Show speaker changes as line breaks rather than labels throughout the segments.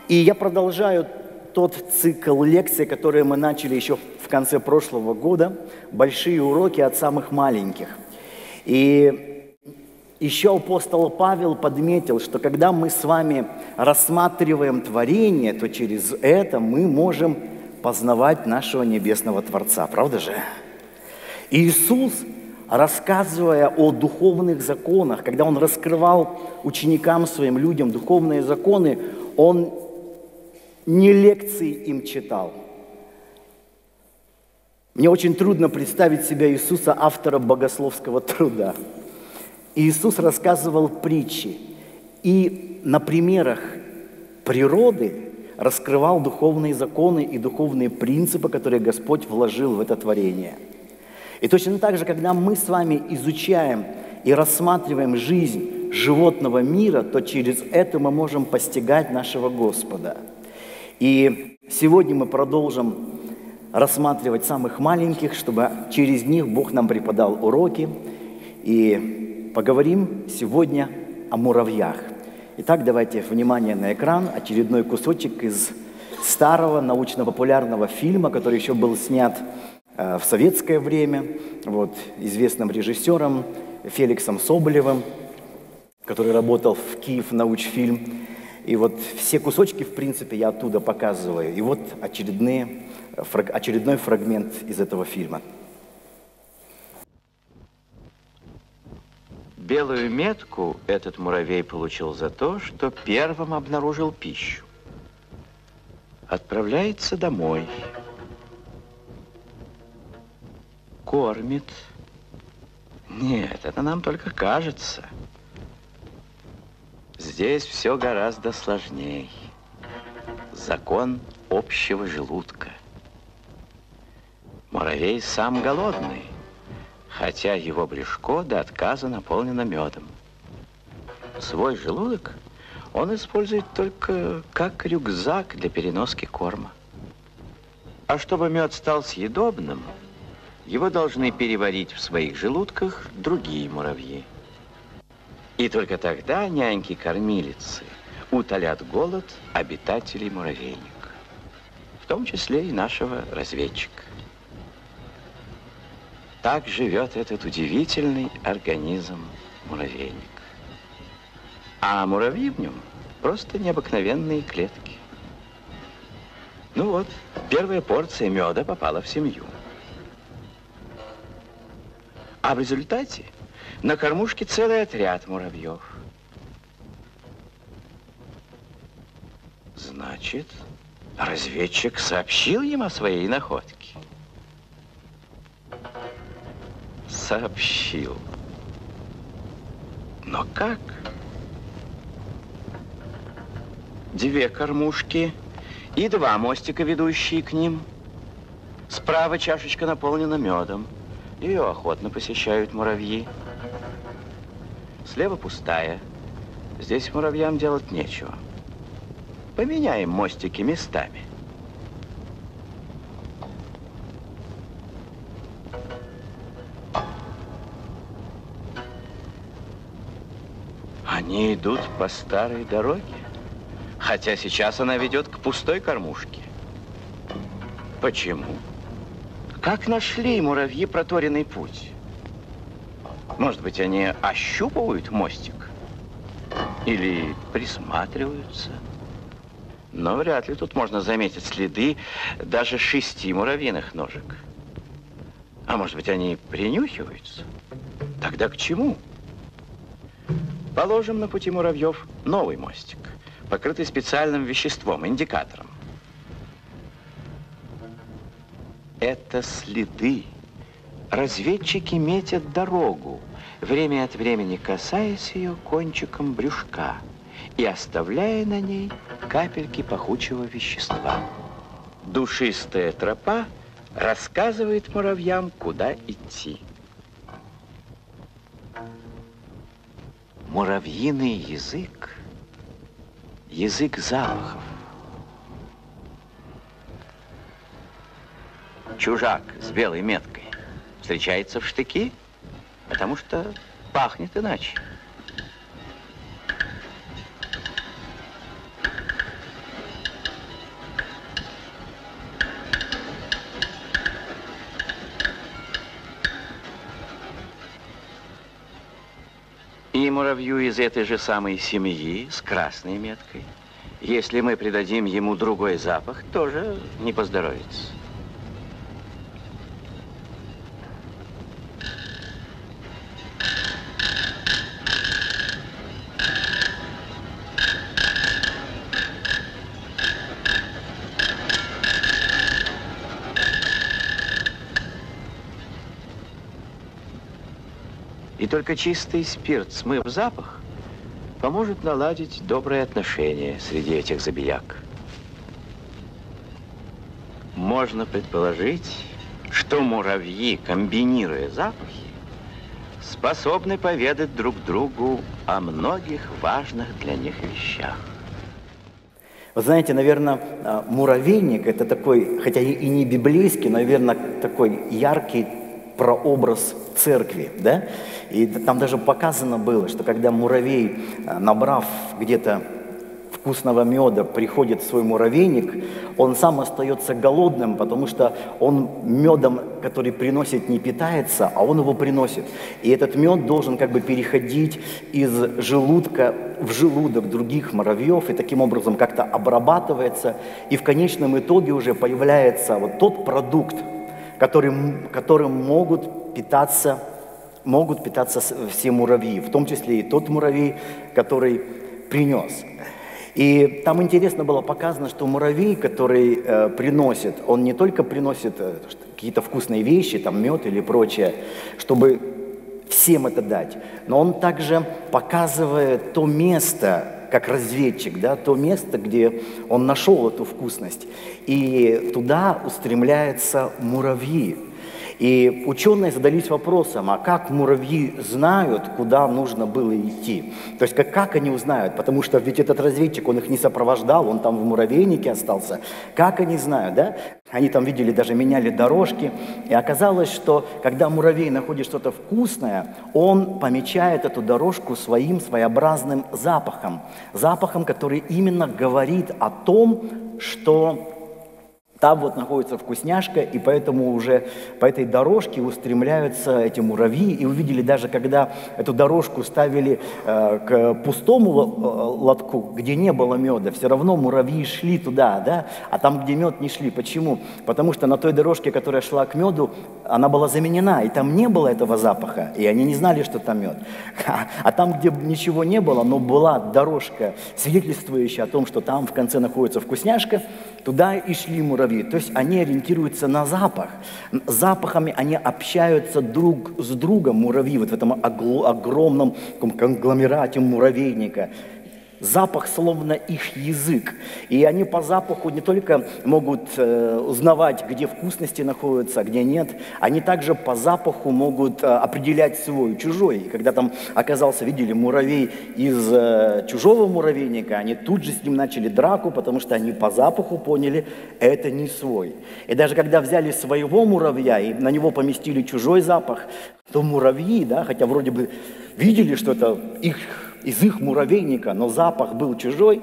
И я продолжаю тот цикл лекций, который мы начали еще в конце прошлого года, «Большие уроки от самых маленьких». И еще апостол Павел подметил, что когда мы с вами рассматриваем творение, то через это мы можем познавать нашего небесного Творца, правда же? Иисус, рассказывая о духовных законах, когда Он раскрывал ученикам своим, людям духовные законы, Он не лекции им читал. Мне очень трудно представить себя Иисуса, автора богословского труда. Иисус рассказывал притчи и на примерах природы раскрывал духовные законы и духовные принципы, которые Господь вложил в это творение. И точно так же, когда мы с вами изучаем и рассматриваем жизнь животного мира, то через это мы можем постигать нашего Господа. И сегодня мы продолжим рассматривать самых маленьких, чтобы через них Бог нам преподал уроки. И поговорим сегодня о муравьях. Итак, давайте внимание на экран. Очередной кусочек из старого научно-популярного фильма, который еще был снят в советское время, известным режиссером Феликсом Соболевым, который работал в Киевнаучфильм. И все кусочки, в принципе, я оттуда показываю. И очередной фрагмент из этого фильма.
Белую метку этот муравей получил за то, что первым обнаружил пищу. Отправляется домой. Кормит. Нет, это нам только кажется. Здесь все гораздо сложнее. Закон общего желудка. Муравей сам голодный, хотя его брюшко до отказа наполнено медом. Свой желудок он использует только как рюкзак для переноски корма. А чтобы мед стал съедобным, его должны переварить в своих желудках другие муравьи. И только тогда няньки-кормилицы утолят голод обитателей муравейника, в том числе и нашего разведчика. Так живет этот удивительный организм муравейник. А муравьи в нем просто необыкновенные клетки. Первая порция меда попала в семью. А в результате на кормушке целый отряд муравьев. Значит, разведчик сообщил им о своей находке. Сообщил. Но как? 2 кормушки и 2 мостика, ведущие к ним. Справа чашечка наполнена медом. Ее охотно посещают муравьи. Слева пустая. Здесь муравьям делать нечего. Поменяем мостики местами. Они идут по старой дороге, хотя сейчас она ведет к пустой кормушке. Почему? Как нашли муравьи проторенный путь? Может быть, они ощупывают мостик? Или присматриваются? Но вряд ли тут можно заметить следы даже 6 муравьиных ножек. А может быть, они принюхиваются? Тогда к чему? Положим на пути муравьев новый мостик, покрытый специальным веществом, индикатором. Это следы. Разведчики метят дорогу, время от времени касаясь ее кончиком брюшка и оставляя на ней капельки пахучего вещества. Душистая тропа рассказывает муравьям, куда идти. Муравьиный язык – язык запахов. Чужак с белой меткой встречается в штыки, потому что пахнет иначе. И муравью из этой же самой семьи с красной меткой. Если мы придадим ему другой запах, тоже не поздоровится. И только чистый спирт, смыв запах, поможет наладить добрые отношения среди этих забияк. Можно предположить, что муравьи, комбинируя запахи, способны поведать друг другу о многих важных для них вещах.
Вы знаете, наверное, муравейник – это такой, хотя и не библейский, наверное, такой яркий прообраз церкви, да? И там даже показано было, что когда муравей, набрав где-то вкусного меда, приходит в свой муравейник, он сам остается голодным, потому что он медом, который приносит, не питается, а он его приносит. И этот мед должен как бы переходить из желудка в желудок других муравьев, и таким образом как-то обрабатывается, и в конечном итоге уже появляется вот тот продукт, которым могут питаться все муравьи, в том числе и тот муравей, который принес. И там интересно было показано, что муравей, который приносит, он не только приносит какие-то вкусные вещи, там мед или прочее, чтобы всем это дать, но он также показывает то место, как разведчик, да, то место, где он нашел эту вкусность. И туда устремляются муравьи. И ученые задались вопросом, а как муравьи знают, куда нужно было идти? То есть как они узнают? Потому что ведь этот разведчик, он их не сопровождал, он там в муравейнике остался. Как они знают, да? Они там видели, даже меняли дорожки. И оказалось, что когда муравей находит что-то вкусное, он помечает эту дорожку своим своеобразным запахом. Запахом, который именно говорит о том, что там вот находится вкусняшка, и поэтому уже по этой дорожке устремляются эти муравьи. И увидели даже, когда эту дорожку ставили к пустому лотку, где не было меда, все равно муравьи шли туда, да? А там, где мед, не шли. Почему? Потому что на той дорожке, которая шла к меду, она была заменена, и там не было этого запаха, и они не знали, что там мед. А там, где ничего не было, но была дорожка, свидетельствующая о том, что там в конце находится вкусняшка, туда и шли муравьи. То есть они ориентируются на запах. Запахами они общаются друг с другом, муравьи, вот в этом огромном конгломерате муравейника. Запах словно их язык. И они по запаху не только могут узнавать, где вкусности находятся, а где нет, они также по запаху могут определять свой, чужой. И когда там оказался, видели, муравей из чужого муравейника, они тут же с ним начали драку, потому что они по запаху поняли, это не свой. И даже когда взяли своего муравья и на него поместили чужой запах, то муравьи, да, хотя вроде бы видели, что это из их муравейника, но запах был чужой,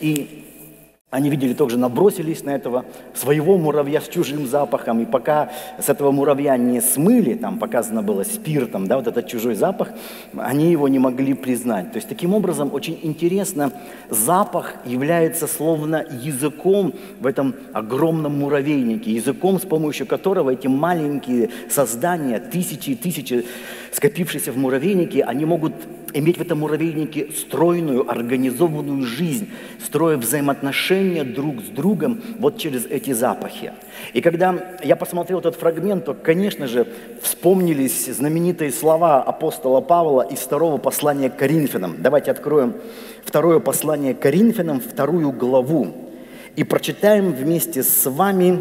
и они видели, также набросились на этого своего муравья с чужим запахом, и пока с этого муравья не смыли, там показано было спиртом, да, вот этот чужой запах, они его не могли признать. То есть таким образом, очень интересно, запах является словно языком в этом огромном муравейнике, языком, с помощью которого эти маленькие создания, тысячи и тысячи скопившиеся в муравейнике, они могут иметь в этом муравейнике стройную, организованную жизнь, строя взаимоотношения друг с другом вот через эти запахи. И когда я посмотрел этот фрагмент, то, конечно же, вспомнились знаменитые слова апостола Павла из второго послания к Коринфянам. Давайте откроем второе послание к Коринфянам, 2 главу, и прочитаем вместе с вами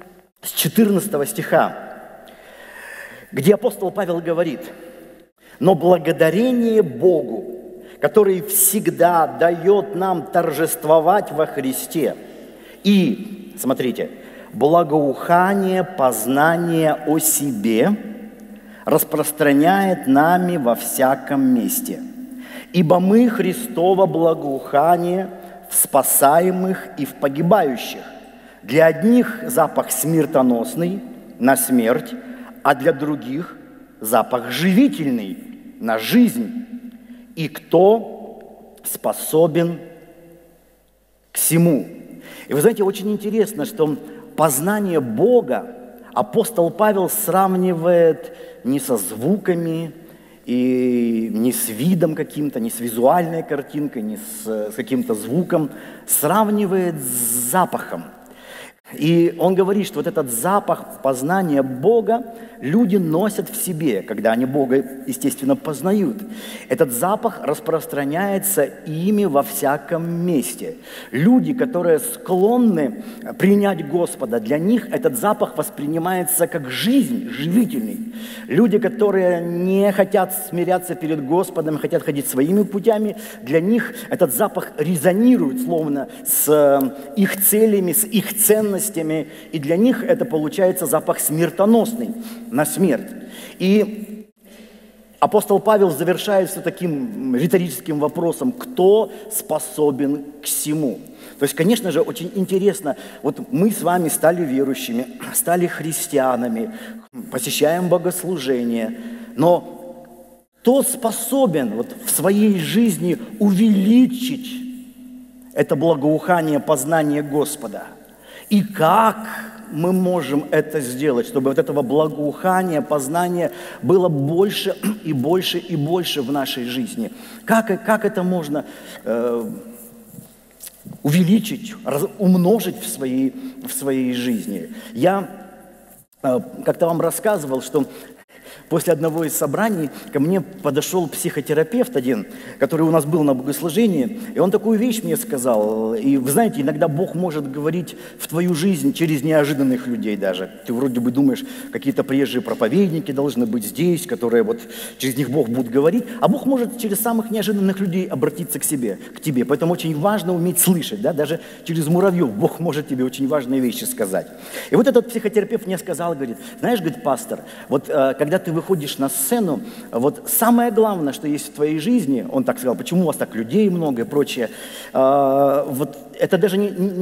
с 14 стиха, где апостол Павел говорит: «Но благодарение Богу, который всегда дает нам торжествовать во Христе, и, смотрите, благоухание, познание о себе распространяет нами во всяком месте. Ибо мы Христово благоухание в спасаемых и в погибающих. Для одних запах смертоносный на смерть, а для других запах живительный на жизнь. и кто способен к всему. И вы знаете, очень интересно, что познание Бога апостол Павел сравнивает не со звуками, и не с видом каким-то, не с визуальной картинкой, не с каким-то звуком, сравнивает с запахом. И он говорит, что вот этот запах познания Бога люди носят в себе, когда они Бога, естественно, познают. Этот запах распространяется ими во всяком месте. Люди, которые склонны принять Господа, для них этот запах воспринимается как жизнь, живительный. Люди, которые не хотят смиряться перед Господом, хотят ходить своими путями, для них этот запах резонирует словно с их целями, с их ценностями, и для них это получается запах смертоносный на смерть. И апостол Павел завершает все таким риторическим вопросом: кто способен к всему? То есть, конечно же, очень интересно, вот мы с вами стали верующими, стали христианами, посещаем богослужение, но кто способен вот в своей жизни увеличить это благоухание познания Господа? И как мы можем это сделать, чтобы вот этого благоухания, познания было больше и больше и больше в нашей жизни? Как это можно увеличить, умножить в своей жизни? Я как-то вам рассказывал, что после одного из собраний ко мне подошел психотерапевт один, который у нас был на богослужении, и он такую вещь мне сказал. И вы знаете, иногда Бог может говорить в твою жизнь через неожиданных людей даже. Ты вроде бы думаешь, какие-то приезжие проповедники должны быть здесь, которые вот через них Бог будет говорить, а Бог может через самых неожиданных людей обратиться к тебе. Поэтому очень важно уметь слышать, да? Даже через муравьев Бог может тебе очень важные вещи сказать. И вот этот психотерапевт мне сказал, говорит, знаешь, говорит, пастор, вот когда ты выходишь на сцену, вот самое главное, что есть в твоей жизни, он так сказал, почему у вас так людей много и прочее, вот это даже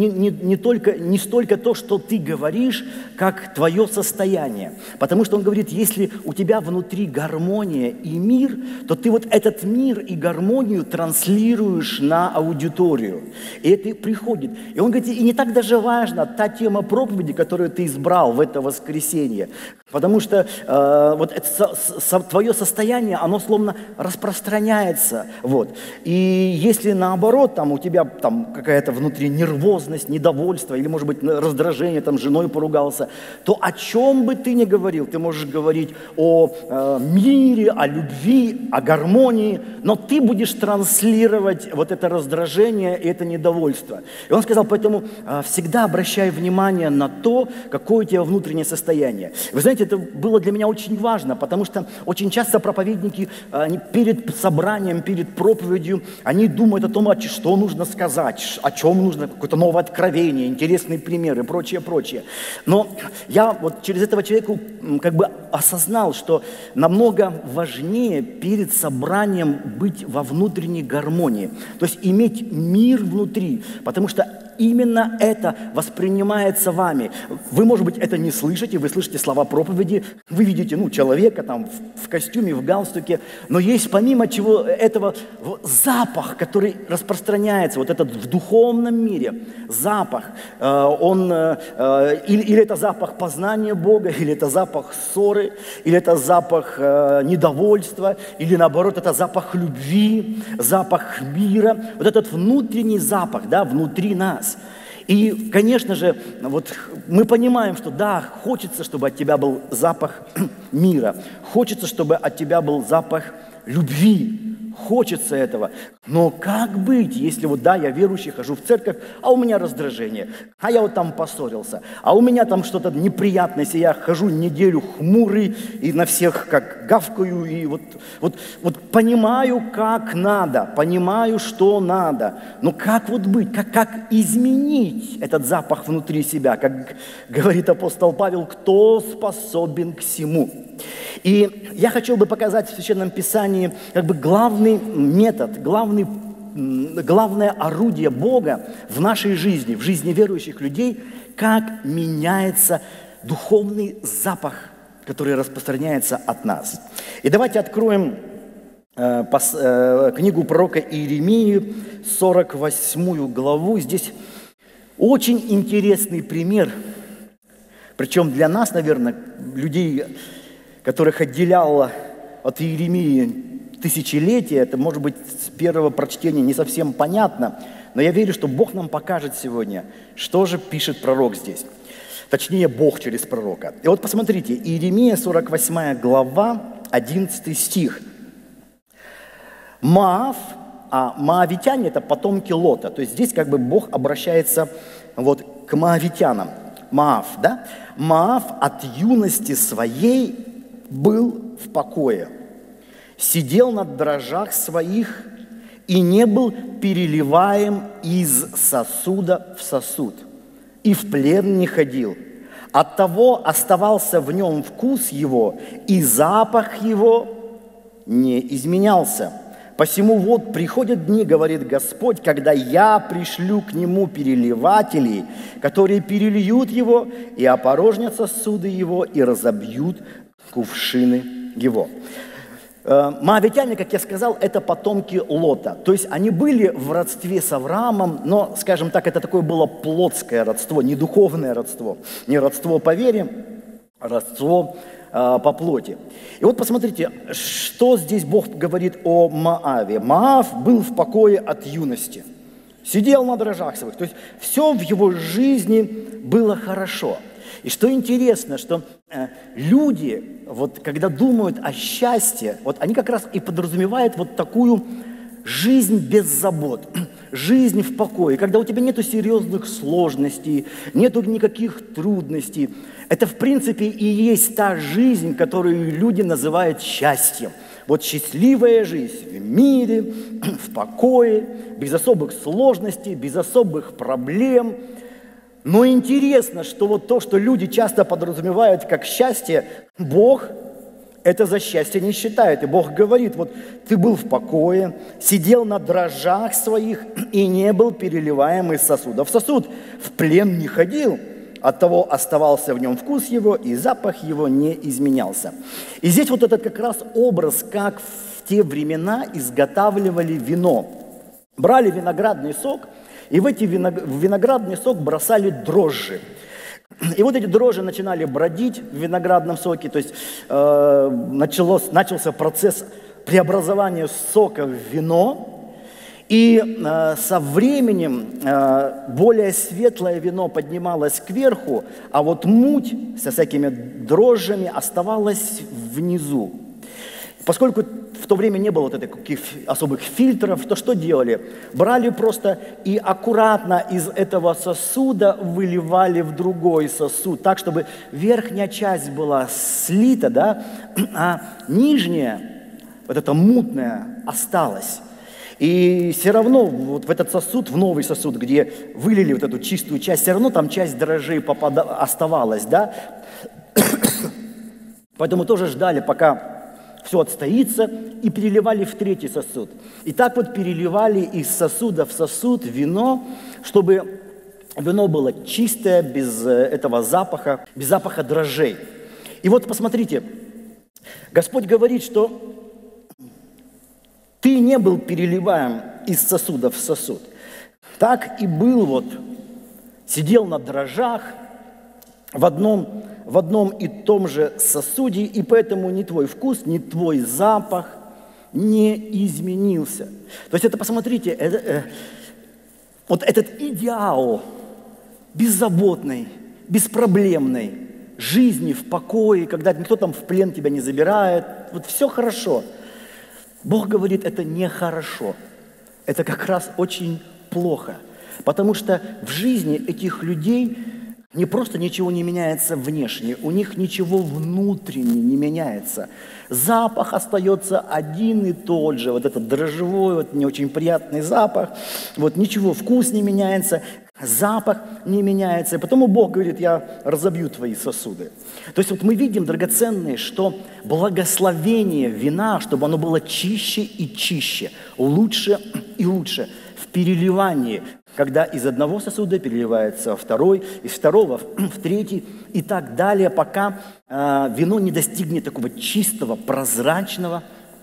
не столько то, что ты говоришь, как твое состояние. Потому что он говорит, если у тебя внутри гармония и мир, то ты вот этот мир и гармонию транслируешь на аудиторию. И это приходит. И он говорит, и не так даже важна та тема проповеди, которую ты избрал в это воскресенье. Потому что вот это, твое состояние, оно словно распространяется. Вот. И если наоборот, там, у тебя там, какая-то внутри нервозность, недовольство, или, может быть, раздражение, там, с женой поругался, то о чем бы ты ни говорил, ты можешь говорить о мире, о любви, о гармонии, но ты будешь транслировать вот это раздражение и это недовольство. И он сказал, поэтому всегда обращай внимание на то, какое у тебя внутреннее состояние. Вы знаете, это было для меня очень важно, потому что очень часто проповедники они перед собранием, перед проповедью, они думают о том, что нужно сказать, о чем нужно, какое-то новое откровение, интересные примеры, прочее, прочее. Но я вот через этого человека как бы осознал, что намного важнее перед собранием быть во внутренней гармонии, то есть иметь мир внутри, потому что именно это воспринимается вами. Вы, может быть, это не слышите, вы слышите слова проповеди, вы видите, человека там в костюме, в галстуке, но есть помимо чего этого запах, который распространяется, вот этот в духовном мире запах, или это запах познания Бога, или это запах ссоры, или это запах недовольства, или наоборот, это запах любви, запах мира, вот этот внутренний запах, да, внутри нас. И, конечно же, вот мы понимаем, что да, хочется, чтобы от тебя был запах мира, хочется, чтобы от тебя был запах любви, хочется этого. Но как быть, если вот да, я верующий, хожу в церковь, а у меня раздражение, а я вот там поссорился, а у меня там что-то неприятное, если я хожу неделю хмурый и на всех как гавкаю, и вот понимаю, как надо, понимаю, что надо, но как вот быть, как изменить этот запах внутри себя, как говорит апостол Павел, кто способен к всему. И я хотел бы показать в Священном Писании как бы главный метод, главное орудие Бога в нашей жизни, в жизни верующих людей, как меняется духовный запах, который распространяется от нас. И давайте откроем книгу пророка Иеремии, 48 главу. Здесь очень интересный пример, причем для нас, наверное, людей, которых отделяло от Иеремии тысячелетия, это, может быть, с первого прочтения не совсем понятно, но я верю, что Бог нам покажет сегодня, что же пишет пророк здесь. Точнее, Бог через пророка. И вот посмотрите, Иеремия, 48 глава, 11 стих. Моав, а моавитяне – это потомки Лота. То есть здесь как бы Бог обращается вот к моавитянам. Моав, да? Моав от юности своей был в покое, сидел на дрожжах своих и не был переливаем из сосуда в сосуд, и в плен не ходил. Оттого оставался в нем вкус его, и запах его не изменялся. Посему вот приходят дни, говорит Господь, когда я пришлю к нему переливателей, которые перельют его и опорожнят сосуды его и разобьют кувшины его. Моавитяне, как я сказал, это потомки Лота. То есть они были в родстве с Авраамом, но, скажем так, это такое было плотское родство, не духовное родство, не родство по вере, а родство по плоти. И вот посмотрите, что здесь Бог говорит о Моаве. Моав был в покое от юности, сидел на дрожжах своих, то есть все в его жизни было хорошо. И что интересно, что люди, вот когда думают о счастье, вот они как раз и подразумевают вот такую жизнь без забот, жизнь в покое, когда у тебя нету серьезных сложностей, нету никаких трудностей. Это, в принципе, и есть та жизнь, которую люди называют счастьем. Вот счастливая жизнь в мире, в покое, без особых сложностей, без особых проблем. Но интересно, что вот то, что люди часто подразумевают как счастье, Бог это за счастье не считает. И Бог говорит, вот ты был в покое, сидел на дрожжах своих и не был переливаем из сосуда в сосуд, в плен не ходил, оттого оставался в нем вкус его, и запах его не изменялся. И здесь вот этот как раз образ, как в те времена изготавливали вино. Брали виноградный сок, и в виноградный сок бросали дрожжи. И вот эти дрожжи начинали бродить в виноградном соке, то есть начался процесс преобразования сока в вино, и со временем более светлое вино поднималось кверху, а вот муть со всякими дрожжами оставалась внизу. Поскольку в то время не было вот таких особых фильтров, то что делали? Брали просто и аккуратно из этого сосуда выливали в другой сосуд, так, чтобы верхняя часть была слита, да, а нижняя, вот эта мутная, осталась. И все равно вот в этот сосуд, в новый сосуд, где вылили вот эту чистую часть, все равно там часть дрожжей оставалась, да. Поэтому тоже ждали, пока все отстоится, и переливали в третий сосуд. И так вот переливали из сосуда в сосуд вино, чтобы вино было чистое, без этого запаха, без запаха дрожжей. И вот посмотрите, Господь говорит, что ты не был переливаем из сосуда в сосуд. Так и был вот, сидел на дрожжах в одном и том же сосуде, и поэтому ни твой вкус, ни твой запах не изменился. То есть это, посмотрите, вот этот идеал беззаботной, беспроблемной жизни в покое, когда никто там в плен тебя не забирает, вот все хорошо. Бог говорит, это нехорошо, это как раз очень плохо, потому что в жизни этих людей не просто ничего не меняется внешне, у них ничего внутренне не меняется. Запах остается один и тот же, вот этот дрожжевой, вот не очень приятный запах, вот ничего, вкус не меняется, запах не меняется. И потому Бог говорит, я разобью твои сосуды. То есть вот мы видим, драгоценные, что благословение вина, чтобы оно было чище и чище, лучше и лучше в переливании, когда из одного сосуда переливается во второй, из второго в третий и так далее, пока вино не достигнет такого чистого, прозрачного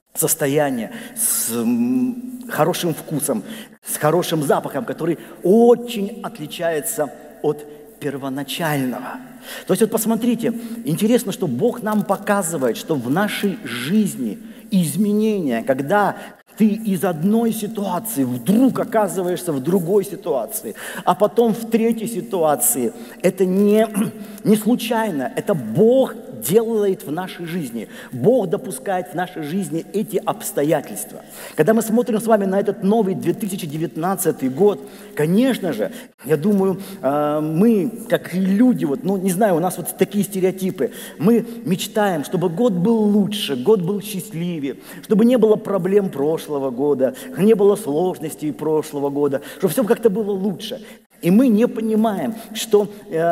состояние, с хорошим вкусом, с хорошим запахом, который очень отличается от первоначального. То есть вот посмотрите, интересно, что Бог нам показывает, что в нашей жизни изменения, когда ты из одной ситуации вдруг оказываешься в другой ситуации, а потом в третьей ситуации, это не случайно, это Бог делает в нашей жизни. Бог допускает в нашей жизни эти обстоятельства. Когда мы смотрим с вами на этот новый 2019 год, конечно же, я думаю, мы, как люди, не знаю, у нас такие стереотипы. Мы мечтаем, чтобы год был лучше, год был счастливее, чтобы не было проблем прошлого года, не было сложностей прошлого года, чтобы все как-то было лучше. И мы не понимаем, что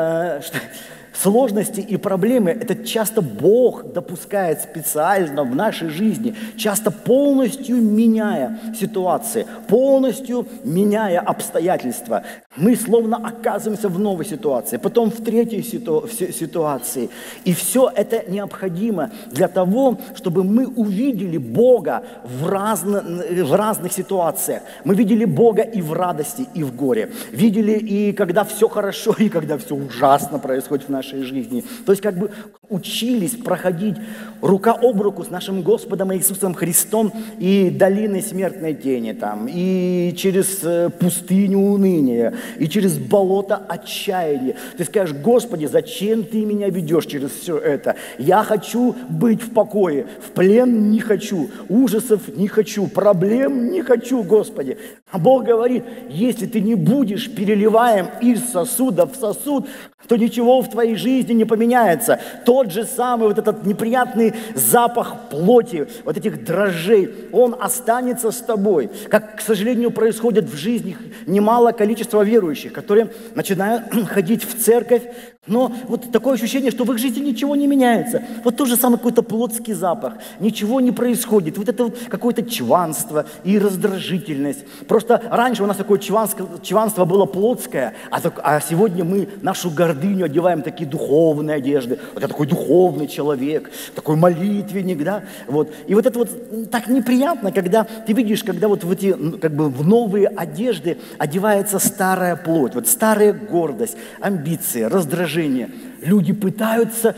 сложности и проблемы – это часто Бог допускает специально в нашей жизни, часто полностью меняя ситуации, полностью меняя обстоятельства. Мы словно оказываемся в новой ситуации, потом в третьей ситуации. И все это необходимо для того, чтобы мы увидели Бога в разных ситуациях. Мы видели Бога и в радости, и в горе. Видели и когда все хорошо, и когда все ужасно происходит в нашей жизни. То есть учились проходить рука об руку с нашим Господом Иисусом Христом и долиной смертной тени, и через пустыню уныния, и через болото отчаяния. Ты скажешь: Господи, зачем ты меня ведешь через все это? Я хочу быть в покое, в плен не хочу, ужасов не хочу, проблем не хочу, Господи. А Бог говорит: если ты не будешь переливаем из сосуда в сосуд, то ничего в твоей жизни не поменяется. Тот же самый этот неприятный запах плоти, этих дрожжей, он останется с тобой. Как, к сожалению, происходит в жизни немало количества верующих, которые начинают ходить в церковь, но такое ощущение, что в их жизни ничего не меняется. Тот же самый какой-то плотский запах, ничего не происходит. Это какое-то чванство и раздражительность. Просто раньше у нас такое чванство было плотское, а сегодня мы нашу гордыню одеваем такие духовные одежды. Я такой духовный человек, такой молитвенник, да? И это так неприятно, когда ты видишь, когда в эти в новые одежды одевается старая плоть, старая гордость, амбиции, раздражение. Люди пытаются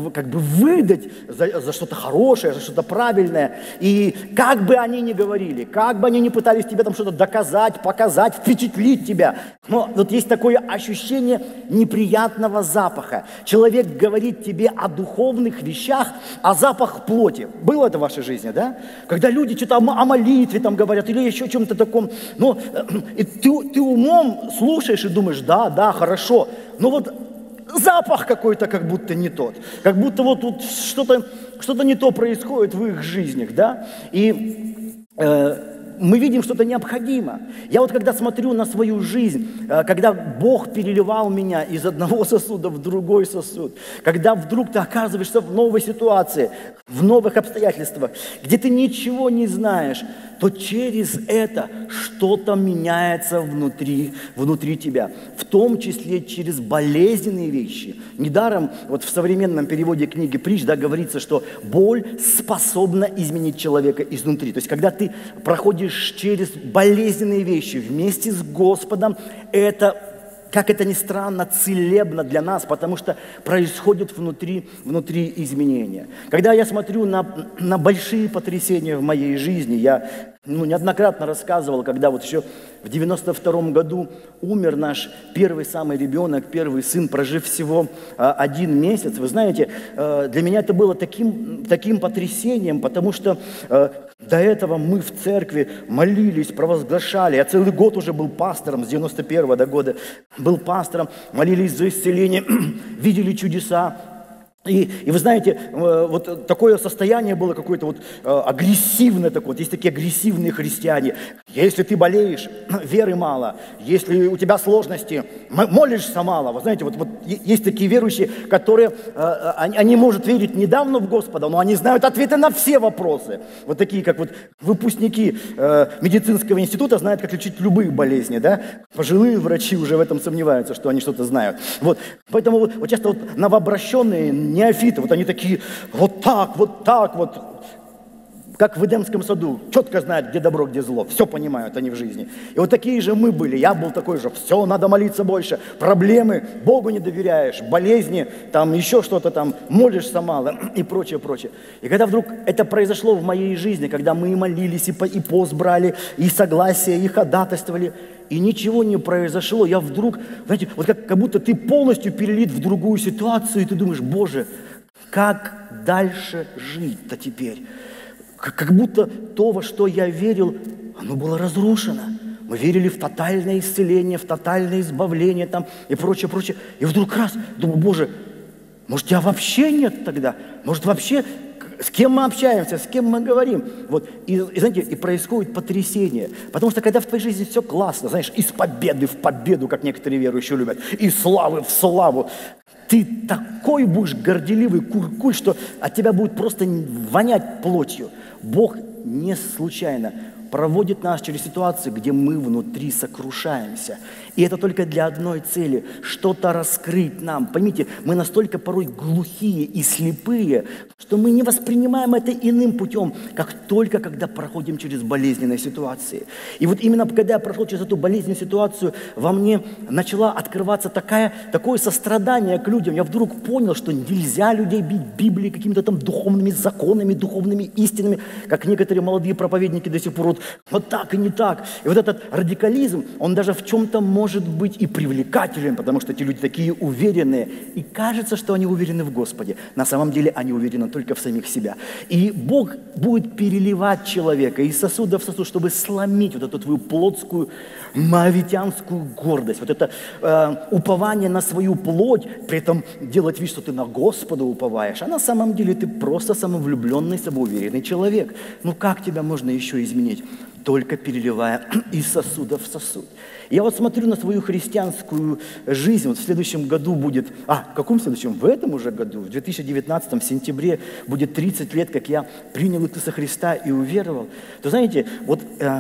выдать за что-то хорошее, за что-то правильное. И как бы они ни говорили, как бы они ни пытались тебе что-то доказать, показать, впечатлить тебя, но есть такое ощущение неприятного запаха. Человек говорит тебе о духовных вещах, а запах плоти. Было это в вашей жизни, да? Когда люди что-то о молитве говорят или еще о чем-то таком. И ты умом слушаешь и думаешь: да, хорошо. Но запах какой-то как будто не тот. Как будто тут что-то не то происходит в их жизнях, да? И мы видим, что это необходимо. Я когда смотрю на свою жизнь, когда Бог переливал меня из одного сосуда в другой сосуд, когда вдруг ты оказываешься в новой ситуации, в новых обстоятельствах, где ты ничего не знаешь, то через это что-то меняется внутри тебя, в том числе через болезненные вещи. Недаром в современном переводе книги Притч говорится, что боль способна изменить человека изнутри. То есть, когда ты проходишь через болезненные вещи вместе с Господом, это, как это ни странно, целебно для нас, потому что происходят внутри изменения. Когда я смотрю на большие потрясения в моей жизни, я неоднократно рассказывал, когда еще в 92-м году умер наш первый самый ребенок, первый сын, прожив всего 1 месяц. Вы знаете, для меня это было таким потрясением, потому что до этого мы в церкви молились, провозглашали. Я целый год уже был пастором, с 91-го года был пастором, молились за исцеление, видели чудеса. И вы знаете, такое состояние было какое-то агрессивное такое. Есть такие агрессивные христиане. Если ты болеешь, веры мало. Если у тебя сложности, молишься мало. Вы знаете, есть такие верующие, которые, они могут верить недавно в Господа, но они знают ответы на все вопросы. Такие, как выпускники медицинского института знают, как лечить любые болезни, да? Пожилые врачи уже в этом сомневаются, что они что-то знают. Поэтому часто новообращенные неофиты, они такие, вот так, как в Эдемском саду, четко знают, где добро, где зло. Все понимают они в жизни. И вот такие же мы были. Я был такой же. Все, надо молиться больше. Проблемы, Богу не доверяешь, болезни, там еще что-то там, молишься мало и прочее, прочее. И когда вдруг это произошло в моей жизни, когда мы и молились, и пост брали, и согласие, и ходатайствовали, и ничего не произошло, я вдруг, знаете, вот как будто ты полностью перелит в другую ситуацию, и ты думаешь, Боже, как дальше жить-то теперь? Как будто то, во что я верил, оно было разрушено. Мы верили в тотальное исцеление, в тотальное избавление там и прочее, прочее. И вдруг раз, думаю, Боже, может, тебя вообще нет тогда? Может, вообще, с кем мы общаемся, с кем мы говорим? Вот, и знаете, и происходит потрясение. Потому что когда в твоей жизни все классно, знаешь, из победы в победу, как некоторые верующие любят, из славы в славу, ты такой будешь горделивый куркуль, что от тебя будет просто вонять плотью. Бог не случайно проводит нас через ситуации, где мы внутри сокрушаемся. И это только для одной цели – что-то раскрыть нам. Поймите, мы настолько порой глухие и слепые, что мы не воспринимаем это иным путем, как только когда проходим через болезненные ситуации. И вот именно когда я прошел через эту болезненную ситуацию, во мне начала открываться такое сострадание к людям. Я вдруг понял, что нельзя людей бить Библией, какими-то там духовными законами, духовными истинами, как некоторые молодые проповедники до сих пор вот так и не так. И вот этот радикализм, он даже в чем-то может быть и привлекателен, потому что эти люди такие уверенные. И кажется, что они уверены в Господе. На самом деле они уверены только в самих себя. И Бог будет переливать человека из сосуда в сосуд, чтобы сломить вот эту твою плотскую, моавитянскую гордость. Вот это упование на свою плоть, при этом делать вид, что ты на Господа уповаешь. А на самом деле ты просто самовлюбленный, самоуверенный человек. Ну как тебя можно еще изменить? Только переливая из сосуда в сосуд. Я вот смотрю на свою христианскую жизнь. Вот в следующем году будет... в каком следующем? В этом уже году, в 2019 в сентябре будет 30 лет, как я принял Иисуса Христа и уверовал. То знаете, вот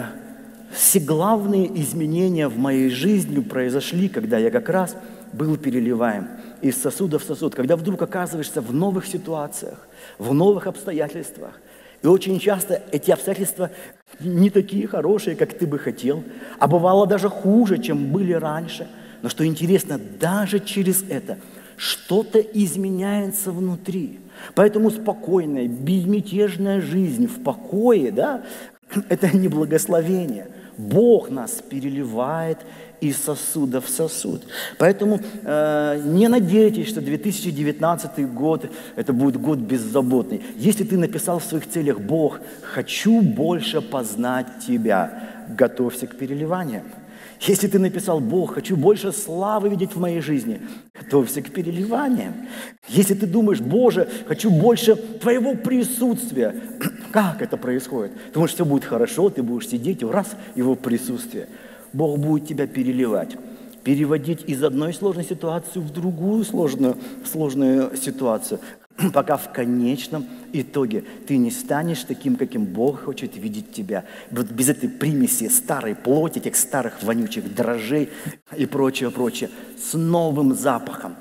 все главные изменения в моей жизни произошли, когда я как раз был переливаем из сосуда в сосуд. Когда вдруг оказываешься в новых ситуациях, в новых обстоятельствах. И очень часто эти обстоятельства не такие хорошие, как ты бы хотел, а бывало даже хуже, чем были раньше. Но что интересно, даже через это что-то изменяется внутри. Поэтому спокойная, безмятежная жизнь в покое, да, это не благословение. Бог нас переливает из сосуда в сосуд. Поэтому не надейтесь, что 2019 год это будет год беззаботный. Если ты написал в своих целях: Бог, хочу больше познать Тебя, готовься к переливаниям. Если ты написал: Бог, хочу больше славы видеть в моей жизни, готовься к переливаниям. Если ты думаешь: Боже, хочу больше Твоего присутствия, как это происходит? Ты думаешь, все будет хорошо, ты будешь сидеть, и раз Его присутствие. Бог будет тебя переливать, переводить из одной сложной ситуации в другую сложную ситуацию, пока в конечном итоге ты не станешь таким, каким Бог хочет видеть тебя. Вот без этой примеси старой плоти, этих старых вонючих дрожжей и прочее, прочее, с новым запахом.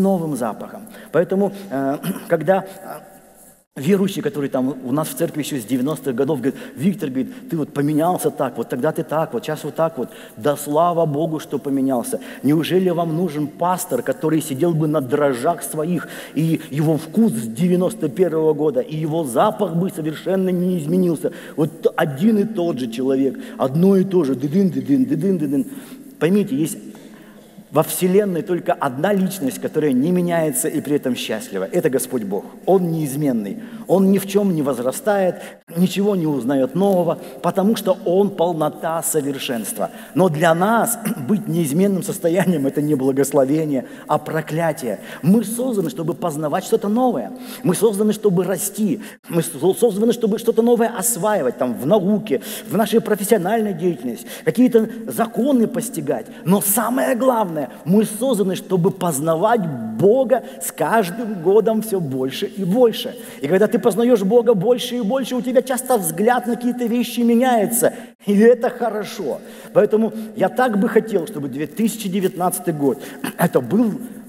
Поэтому, когда верующий, который там у нас в церкви еще с 90-х годов, говорит: Виктор, говорит, ты вот поменялся так, вот тогда ты так, вот сейчас вот так вот. Да слава Богу, что поменялся. Неужели вам нужен пастор, который сидел бы на дрожжах своих, и его вкус с 91-го года, и его запах бы совершенно не изменился? Вот один и тот же человек, одно и то же, дыдын. Поймите, есть во Вселенной только одна личность, которая не меняется и при этом счастлива. Это Господь Бог. Он неизменный. Он ни в чем не возрастает, ничего не узнает нового, потому что Он полнота совершенства. Но для нас быть неизменным состоянием – это не благословение, а проклятие. Мы созданы, чтобы познавать что-то новое. Мы созданы, чтобы расти. Мы созданы, чтобы что-то новое осваивать там, в науке, в нашей профессиональной деятельности, какие-то законы постигать. Но самое главное, мы созданы, чтобы познавать Бога с каждым годом все больше и больше. И когда ты познаешь Бога больше и больше, у тебя часто взгляд на какие-то вещи меняется. И это хорошо. Поэтому я так бы хотел, чтобы 2019 год это был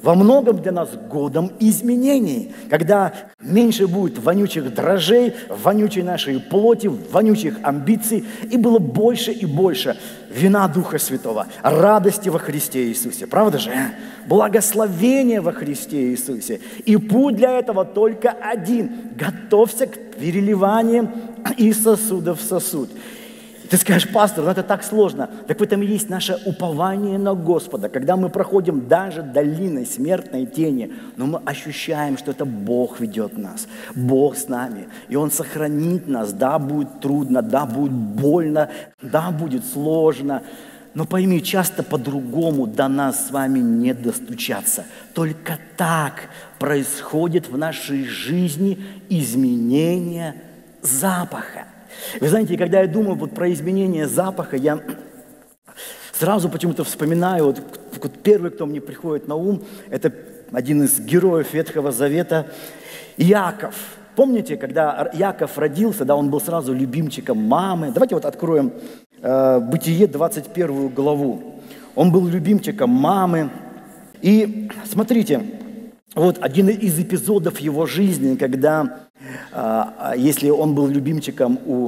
во многом для нас годом изменений, когда меньше будет вонючих дрожжей, вонючей нашей плоти, вонючих амбиций, и было больше и больше вина Духа Святого, радости во Христе Иисусе. Правда же? Благословение во Христе Иисусе. И путь для этого только один. Готовься к переливанию из сосуда в сосуд. Ты скажешь: пастор, это так сложно. Так в этом и есть наше упование на Господа. Когда мы проходим даже долиной смертной тени, но мы ощущаем, что это Бог ведет нас, Бог с нами. И Он сохранит нас. Да, будет трудно, да, будет больно, да, будет сложно. Но пойми, часто по-другому до нас с вами не достучаться. Только так происходит в нашей жизни изменение запаха. Вы знаете, когда я думаю вот про изменение запаха, я сразу почему-то вспоминаю, вот первый, кто мне приходит на ум, это один из героев Ветхого Завета, Иаков. Помните, когда Иаков родился, да, он был сразу любимчиком мамы. Давайте вот откроем Бытие 21 главу. Он был любимчиком мамы. И смотрите, вот один из эпизодов его жизни, когда, если он был любимчиком у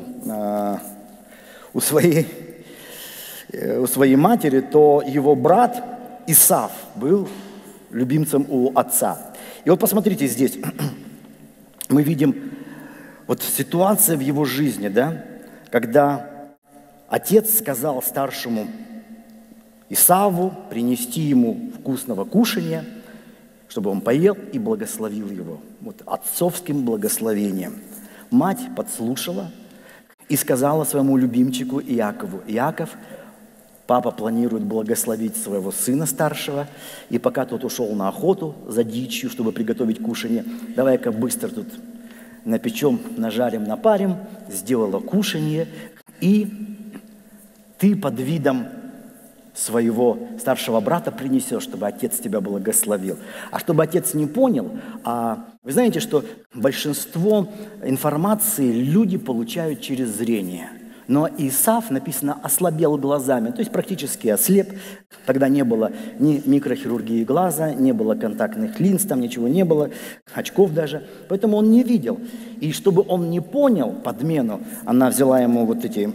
своей матери, то его брат Исав был любимцем у отца. И вот посмотрите здесь, мы видим вот ситуация в его жизни, да, когда отец сказал старшему Исаву принести ему вкусного кушания, чтобы он поел и благословил его. Вот отцовским благословением. Мать подслушала и сказала своему любимчику Иакову: Иаков, папа планирует благословить своего сына старшего, и пока тот ушел на охоту за дичью, чтобы приготовить кушанье, давай-ка быстро тут напечем, нажарим, напарим, сделала кушанье, и ты под видом своего старшего брата принесешь, чтобы отец тебя благословил. А чтобы отец не понял, вы знаете, что большинство информации люди получают через зрение. Но Исав, написано, ослабел глазами, то есть практически ослеп. Тогда не было ни микрохирургии глаза, не было контактных линз, там ничего не было, очков даже. Поэтому он не видел. И чтобы он не понял подмену, она взяла ему вот эти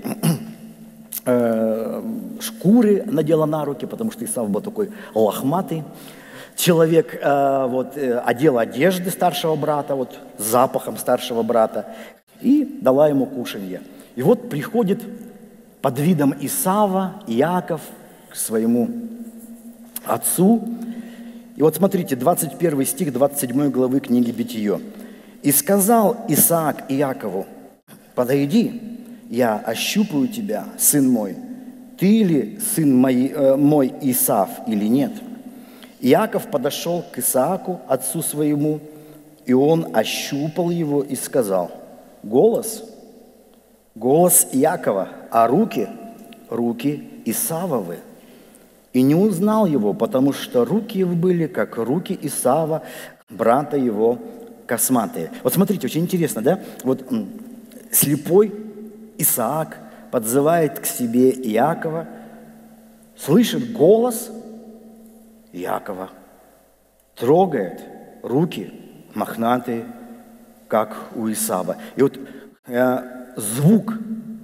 шкуры, надела на руки, потому что Исав был такой лохматый человек, одела одежды старшего брата, вот с запахом старшего брата, и дала ему кушанье. И вот приходит под видом Исава Иаков к своему отцу. И вот смотрите, 21 стих 27 главы книги Бытие. «И сказал Исаак Иакову: подойди, я ощупаю тебя, сын мой, ты ли сын мой Исав или нет?» Иаков подошел к Исааку, отцу своему, и он ощупал его и сказал: голос Иакова, а руки Исавовы. И не узнал его, потому что руки его были, как руки Исава, брата его, косматые. Вот смотрите, очень интересно, да? Вот слепой Исаак подзывает к себе Иакова, слышит голос Иакова, трогает руки мохнатые, как у Исава. И вот звук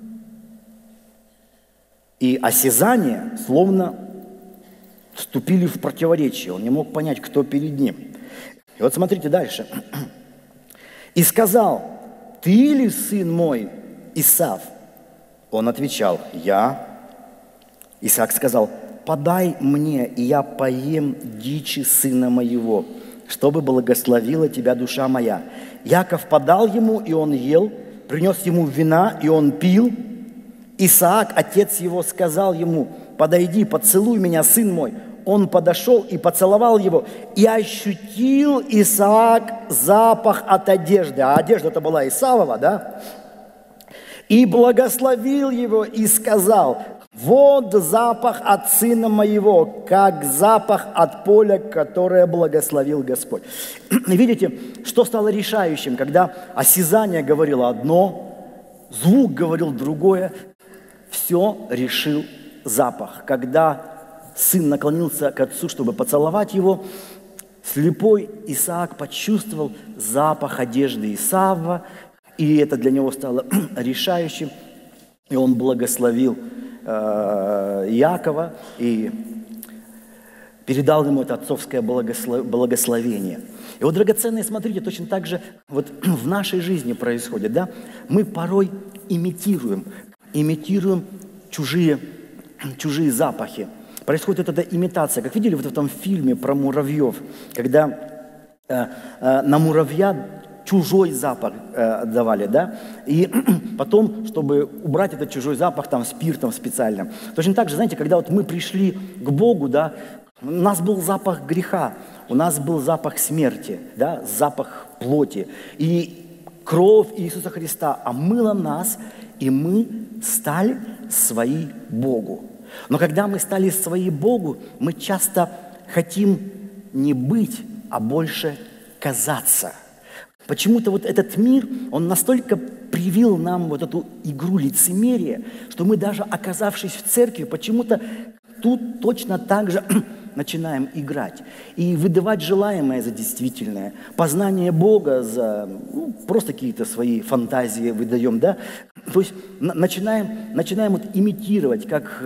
и осязание словно вступили в противоречие. Он не мог понять, кто перед ним. И вот смотрите дальше. «И сказал: ты ли сын мой Исав?» Он отвечал: я. Исаак сказал: подай мне, и я поем дичи сына моего, чтобы благословила тебя душа моя. Иаков подал ему, и он ел, принес ему вина, и он пил. Исаак, отец его, сказал ему: подойди, поцелуй меня, сын мой. Он подошел и поцеловал его, и ощутил Исаак запах от одежды. А одежда это была Исавова, да? И благословил его, и сказал: вот запах от сына моего, как запах от поля, которое благословил Господь. Видите, что стало решающим, когда осязание говорило одно, звук говорил другое, все решил запах. Когда сын наклонился к отцу, чтобы поцеловать его, Слепой Исаак почувствовал запах одежды Исава, и это для него стало решающим, и он благословил Иакова и передал ему это отцовское благословение. И вот, драгоценные, смотрите, точно так же вот в нашей жизни происходит, да? Мы порой имитируем чужие запахи. Происходит эта имитация. Как видели вот в этом фильме про муравьев, когда на муравья чужой запах давали, да? И потом, чтобы убрать этот чужой запах там спиртом специальным. Точно так же, знаете, когда вот мы пришли к Богу, да, у нас был запах греха, у нас был запах смерти, да, запах плоти. И кровь Иисуса Христа омыла нас, и мы стали свои Богу. Но когда мы стали свои Богу, мы часто хотим не быть, а больше казаться. Почему-то вот этот мир, он настолько привил нам вот эту игру лицемерия, что мы даже оказавшись в церкви, почему-то тут точно так же начинаем играть и выдавать желаемое за действительное, познание Бога за просто какие-то свои фантазии выдаем, да? То есть начинаем вот имитировать, как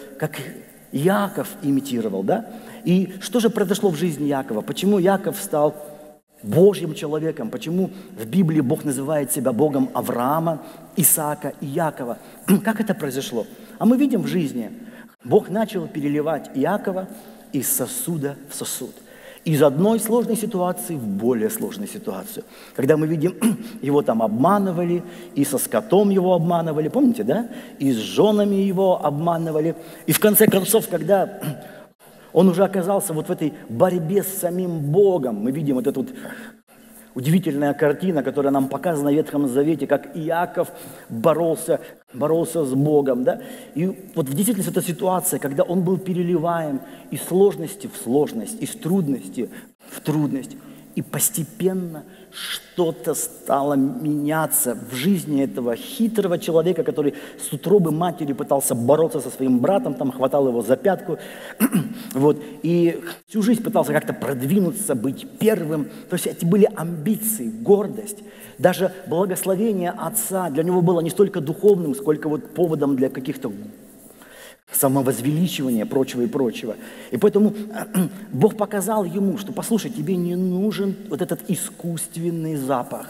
Иаков имитировал, да? И что же произошло в жизни Иакова? Почему Иаков стал Божьим человеком? Почему в Библии Бог называет себя Богом Авраама, Исаака и Иакова? Как это произошло? А мы видим в жизни, Бог начал переливать Иакова из сосуда в сосуд. Из одной сложной ситуации в более сложную ситуацию. Когда мы видим, его там обманывали, и со скотом его обманывали, помните, да? И с женами его обманывали. И в конце концов, когда он уже оказался вот в этой борьбе с самим Богом, мы видим вот эту вот удивительная картина, которая нам показана в Ветхом Завете, как Иаков боролся с Богом, да? И вот в действительности эта ситуация, когда он был переливаем из сложности в сложность, из трудности в трудность, и постепенно что-то стало меняться в жизни этого хитрого человека, который с утробы матери пытался бороться со своим братом, там хватал его за пятку, вот, и всю жизнь пытался как-то продвинуться, быть первым. То есть эти были амбиции, гордость. Даже благословение отца для него было не столько духовным, сколько вот поводом для каких-то самовозвеличивания, прочего и прочего. И поэтому Бог показал ему, что, послушай, тебе не нужен вот этот искусственный запах.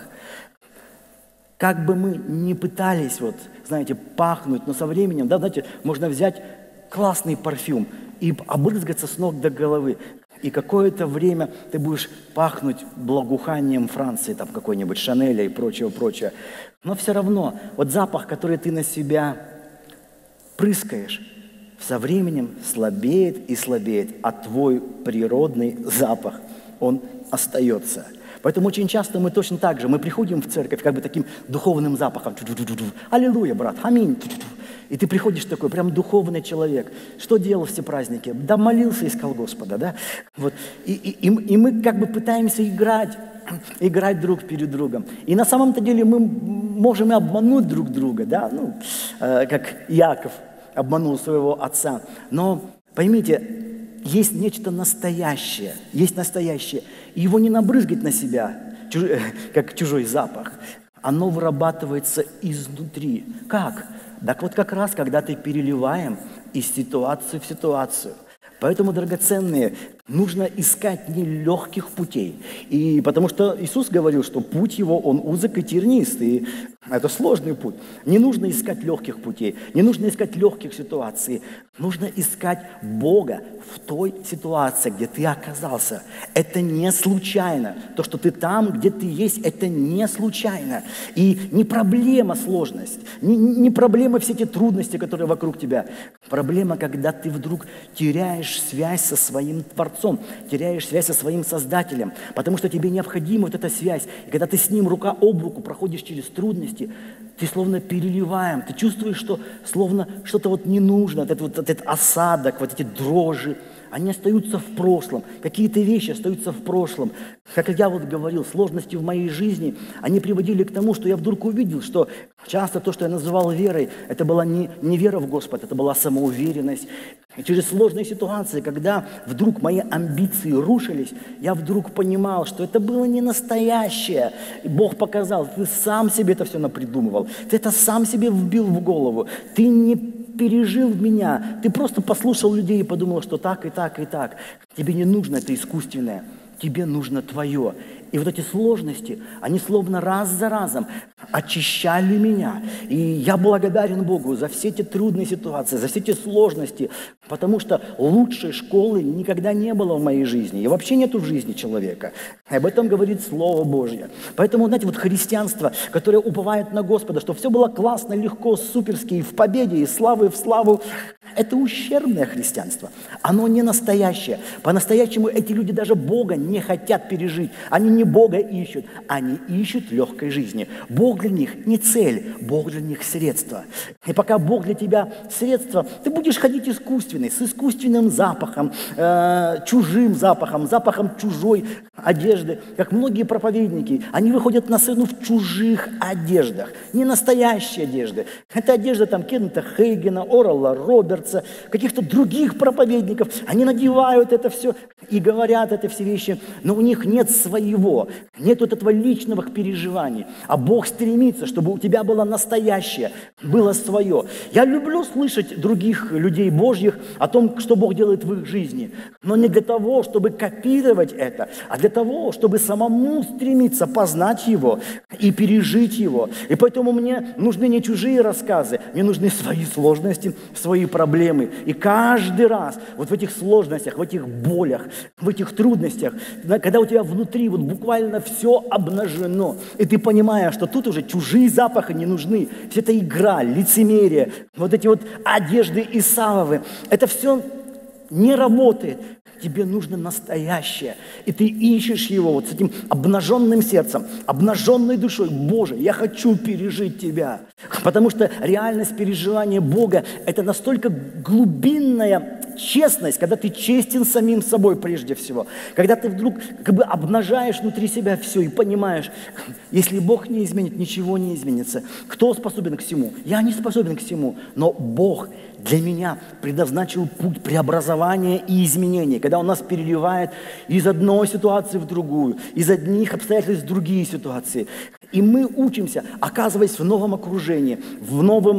Как бы мы ни пытались, вот, знаете, пахнуть, но со временем, да, знаете, можно взять классный парфюм и обрызгаться с ног до головы. И какое-то время ты будешь пахнуть благоуханием Франции, там какой-нибудь Шанеля и прочего. Но все равно, вот запах, который ты на себя прыскаешь, со временем слабеет и слабеет, а твой природный запах, он остается. Поэтому очень часто мы точно так же, мы приходим в церковь как бы таким духовным запахом. Аллилуйя, брат, аминь. И ты приходишь такой, прям духовный человек. Что делал все праздники? Да молился, искал Господа, да? Вот. И мы как бы пытаемся играть друг перед другом. И на самом-то деле мы можем и обмануть друг друга, да? Ну, как Иаков обманул своего отца. Но поймите, есть нечто настоящее, И его не набрызгать на себя, как чужой запах. Оно вырабатывается изнутри. Как? Так вот как раз, когда ты переливаем из ситуации в ситуацию. Поэтому, драгоценные, нужно искать нелегких путей. И потому что Иисус говорил, что путь его, он узок и тернист, и это сложный путь. Не нужно искать легких путей, не нужно искать легких ситуаций. Нужно искать Бога в той ситуации, где ты оказался. Это не случайно. То, что ты там, где ты есть, это не случайно. И не проблема сложность, не проблема все эти трудности, которые вокруг тебя. Проблема, когда ты вдруг теряешь связь со своим Творцом, теряешь связь со своим Создателем, потому что тебе необходима вот эта связь. И когда ты с Ним рука об руку проходишь через трудности, ты словно переливаем, ты чувствуешь, что словно что-то вот не нужно, этот осадок, вот эти дрожжи, они остаются в прошлом. Какие-то вещи остаются в прошлом. Как я вот говорил, сложности в моей жизни, они приводили к тому, что я вдруг увидел, что часто то, что я называл верой, это была не вера в Господа, это была самоуверенность. И через сложные ситуации, когда вдруг мои амбиции рушились, я вдруг понимал, что это было не настоящее. И Бог показал, ты сам себе это все напридумывал, ты это сам себе вбил в голову, ты не пережил меня, ты просто послушал людей и подумал, что так и так и так. Тебе не нужно это искусственное, тебе нужно твое. И вот эти сложности, они словно раз за разом очищали меня. И я благодарен Богу за все эти трудные ситуации, за все эти сложности, потому что лучшей школы никогда не было в моей жизни. И вообще нету в жизни человека. И об этом говорит Слово Божье. Поэтому, знаете, вот христианство, которое уповает на Господа, что все было классно, легко, суперски, и в победе, и славы в славу, это ущербное христианство. Оно не настоящее. По-настоящему эти люди даже Бога не хотят пережить. Они не Бога ищут, они ищут легкой жизни. Бог для них не цель, Бог для них средство. И пока Бог для тебя средство, ты будешь ходить искусственный, с искусственным запахом, чужим запахом, запахом чужой одежды. Как многие проповедники, они выходят на сцену в чужих одеждах, не настоящие одежды. Это одежда там Кеннета Хейгена, Орала Робертса, каких-то других проповедников. Они надевают это все и говорят это все вещи, но у них нет своего. Нет вот этого личного переживания. А Бог стремится, чтобы у тебя было настоящее, было свое. Я люблю слышать других людей Божьих о том, что Бог делает в их жизни. Но не для того, чтобы копировать это, а для того, чтобы самому стремиться познать Его и пережить Его. И поэтому мне нужны не чужие рассказы, мне нужны свои сложности, свои проблемы. И каждый раз вот в этих сложностях, в этих болях, в этих трудностях, когда у тебя внутри вот буквально все обнажено, и ты понимаешь, что тут уже чужие запахи не нужны, вся эта игра, лицемерие, вот эти вот одежды Исавовы, это все не работает. Тебе нужно настоящее, и ты ищешь его вот с этим обнаженным сердцем, обнаженной душой. Боже, я хочу пережить Тебя, потому что реальность переживания Бога – это настолько глубинная честность, когда ты честен самим собой прежде всего, когда ты вдруг как бы обнажаешь внутри себя все и понимаешь, если Бог не изменит, ничего не изменится. Кто способен к всему? Я не способен к всему, но Бог для меня предназначил путь преобразования и изменения, когда Он нас переливает из одной ситуации в другую, из одних обстоятельств в другие ситуации. И мы учимся, оказываясь в новом окружении, в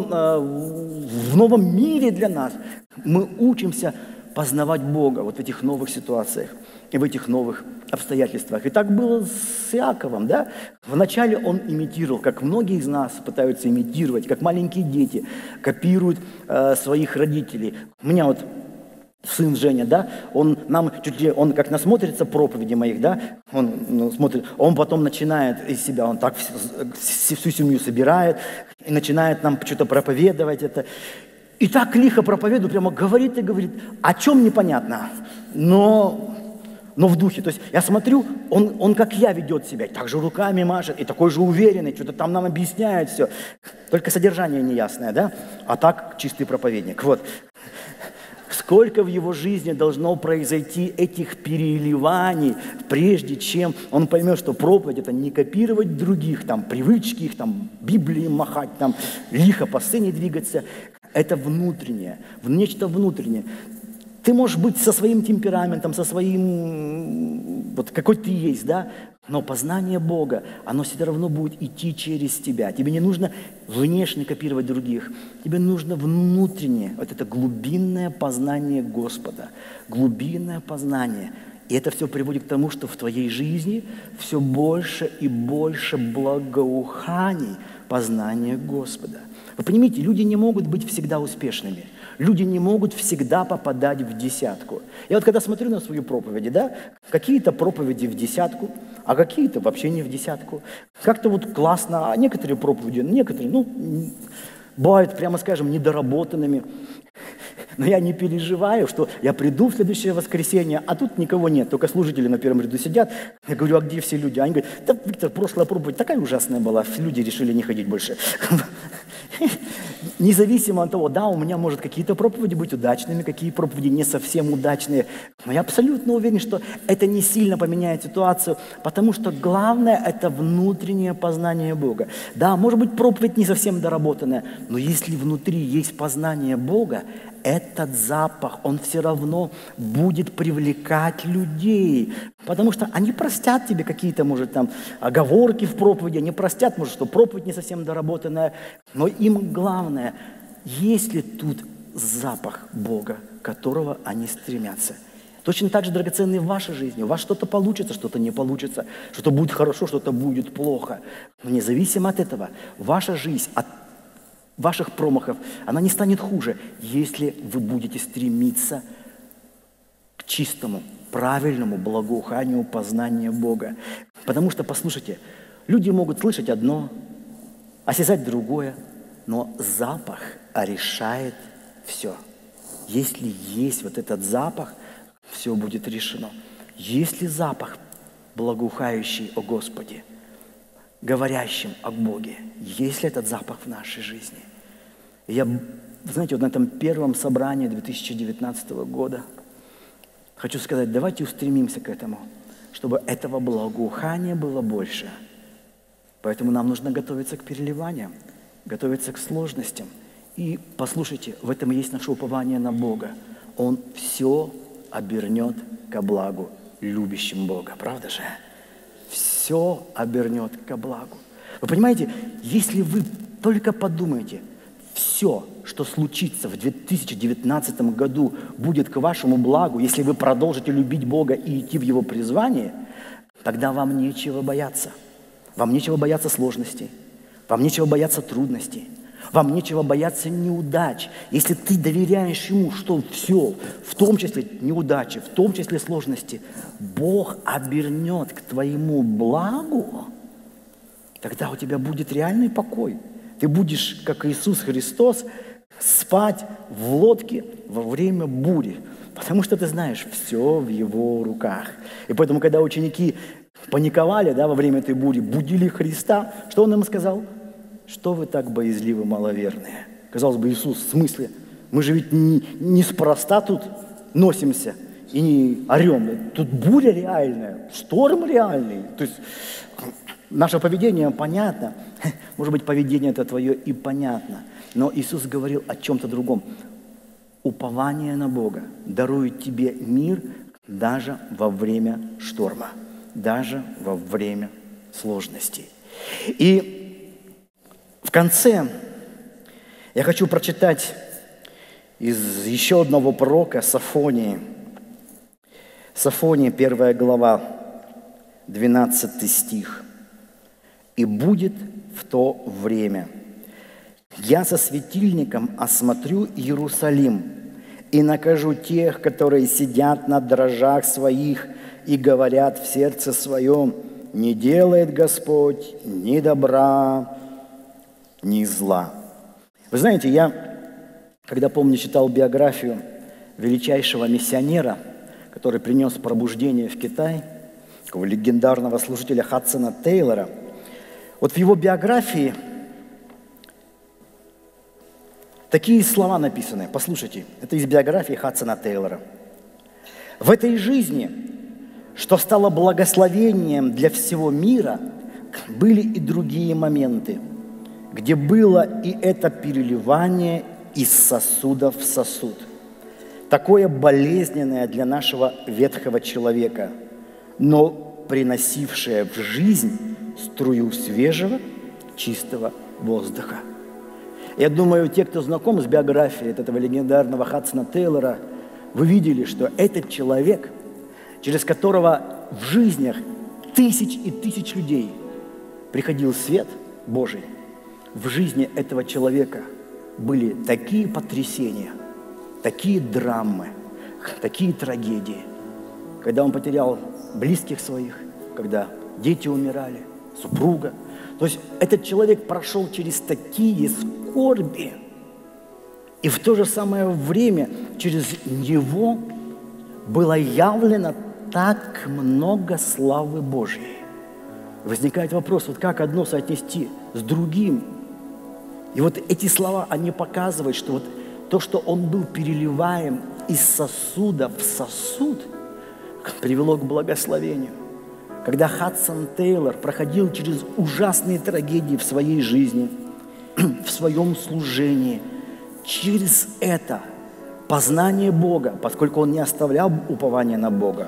новом мире для нас, мы учимся познавать Бога вот в этих новых ситуациях и в этих новых обстоятельствах. И так было с Иаковом, да? Вначале он имитировал, как многие из нас пытаются имитировать, как маленькие дети копируют своих родителей. У меня вот сын Женя, да, он как насмотрится проповеди моих, да, он смотрит, он потом начинает из себя, он так всю семью собирает и начинает нам что-то проповедовать это. И так лихо проповедует, прямо говорит и говорит, о чем непонятно, но в духе. То есть я смотрю, он как я ведет себя, так же руками машет, и такой же уверенный, что-то там нам объясняет все. Только содержание неясное, да? А так чистый проповедник. Вот. Сколько в его жизни должно произойти этих переливаний, прежде чем он поймет, что проповедь – это не копировать других, там, привычки их, там, Библии махать, там, лихо по сцене двигаться. Это внутреннее, нечто внутреннее. Ты можешь быть со своим темпераментом, со своим, вот какой ты есть, да, но познание Бога, оно все равно будет идти через тебя. Тебе не нужно внешне копировать других, тебе нужно внутреннее, вот это глубинное познание Господа, глубинное познание. И это все приводит к тому, что в твоей жизни все больше и больше благоуханий познания Господа. Вы понимаете, люди не могут быть всегда успешными. Люди не могут всегда попадать в десятку. Я вот когда смотрю на свои проповеди, да, какие-то проповеди в десятку, а какие-то вообще не в десятку. Как-то вот классно, а некоторые проповеди, бывают, прямо скажем, недоработанными. Но я не переживаю, что я приду в следующее воскресенье, а тут никого нет, только служители на первом ряду сидят. Я говорю, а где все люди? Они говорят, да, Виктор, прошлая проповедь такая ужасная была, люди решили не ходить больше. независимо от того, да, у меня, может, какие-то проповеди быть удачными, какие проповеди не совсем удачные, но я абсолютно уверен, что это не сильно поменяет ситуацию, потому что главное – это внутреннее познание Бога. Да, может быть, проповедь не совсем доработанная, но если внутри есть познание Бога, этот запах, он все равно будет привлекать людей, потому что они простят тебе какие-то, может, там, оговорки в проповеди, они простят, может, что проповедь не совсем доработанная, но им главное, есть ли тут запах Бога, к которого они стремятся. Точно так же драгоценный в вашей жизни. У вас что-то получится, что-то не получится, что-то будет хорошо, что-то будет плохо. Но независимо от этого, ваша жизнь от ваших промахов, она не станет хуже, если вы будете стремиться к чистому, правильному благоуханию познания Бога. Потому что, послушайте, люди могут слышать одно, осязать другое, но запах решает все. Если есть вот этот запах, все будет решено. Если запах благоухающий о Господе, говорящим о Боге, есть ли этот запах в нашей жизни? Я, знаете, вот на этом первом собрании 2019 года хочу сказать, давайте устремимся к этому, чтобы этого благоухания было больше. Поэтому нам нужно готовиться к переливаниям, готовиться к сложностям. И послушайте, в этом есть наше упование на Бога. Он все обернет ко благу любящим Бога, правда же? Все обернет ко благу. Вы понимаете, если вы только подумаете, все, что случится в 2019 году, будет к вашему благу, если вы продолжите любить Бога и идти в Его призвание, тогда вам нечего бояться. Вам нечего бояться сложностей, вам нечего бояться трудностей, вам нечего бояться неудач. Если ты доверяешь Ему, что все, в том числе неудачи, в том числе сложности, Бог обернет к твоему благу, тогда у тебя будет реальный покой. Ты будешь, как Иисус Христос, спать в лодке во время бури, потому что ты знаешь, все в Его руках. И поэтому, когда ученики паниковали, да, во время этой бури, будили Христа, что Он им сказал? Что вы так боязливы, маловерные? Казалось бы, Иисус, в смысле? Мы же ведь неспроста тут носимся и не орем. Тут буря реальная, шторм реальный. То есть наше поведение понятно. Может быть, поведение это твое и понятно. Но Иисус говорил о чем-то другом. Упование на Бога дарует тебе мир даже во время шторма, даже во время сложностей. И в конце я хочу прочитать из еще одного пророка Софонии. Софония, 1 глава, 12 стих. «И будет в то время, я со светильником осмотрю Иерусалим и накажу тех, которые сидят на дрожжах своих и говорят в сердце своем, не делает Господь ни добра, ни зла». Вы знаете, я, когда, помню, читал биографию величайшего миссионера, который принес пробуждение в Китай, такого легендарного служителя Хадсона Тейлора, вот в его биографии такие слова написаны. Послушайте, это из биографии Хадсона Тейлора. «В этой жизни, что стало благословением для всего мира, были и другие моменты, где было и это переливание из сосуда в сосуд, такое болезненное для нашего ветхого человека, но приносившее в жизнь струю свежего, чистого воздуха». Я думаю, те, кто знаком с биографией этого легендарного Хадсона Тейлора, вы видели, что этот человек, через которого в жизнях тысяч и тысяч людей приходил свет Божий, в жизни этого человека были такие потрясения, такие драмы, такие трагедии, когда он потерял близких своих, когда дети умирали, супруга. То есть этот человек прошел через такие скорби, и в то же самое время через него было явлено так много славы Божьей. Возникает вопрос, вот как одно соотнести с другим? И вот эти слова, они показывают, что вот то, что он был переливаем из сосуда в сосуд, привело к благословению. Когда Хадсон Тейлор проходил через ужасные трагедии в своей жизни, в своем служении, через это познание Бога, поскольку он не оставлял упования на Бога,